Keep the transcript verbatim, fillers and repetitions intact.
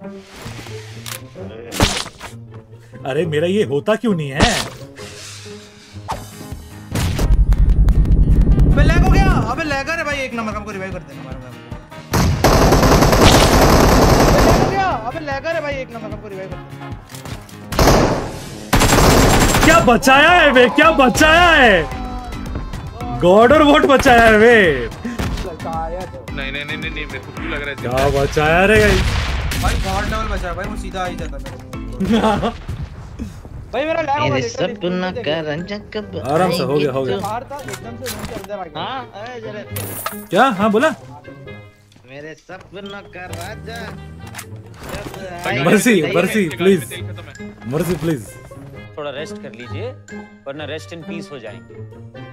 अरे मेरा ये होता क्यों नहीं है? अबे लैग हो गया। अबे लैगर है भाई, एक नंबर हमको रिवाइव कर देना। लैग हो गया। अबे लैगर है भाई, एक नंबर हमको रिवाइव कर देना। क्या बचाया है वे, क्या बचाया है? गॉड और वोट बचाया है वे। नहीं नहीं नहीं नहीं मेरे को क्यों लग रहा है क्या बचाया रे गाइस? भाई गॉड लेवल बचा भाई, वो सीधा आ ही जाता मेरे भाई। मेरा लैग हो गया। सपना का रंजक कब आराम से हो गया हो गया। बाहर था एकदम से रूम के अंदर आ गया। हां अरे जरा क्या? हाँ बोला। मेरे सपनों का राजा। Mercy mercy please, mercy please. थोड़ा रेस्ट कर लीजिए वरना रेस्ट इन पीस हो जाएंगे।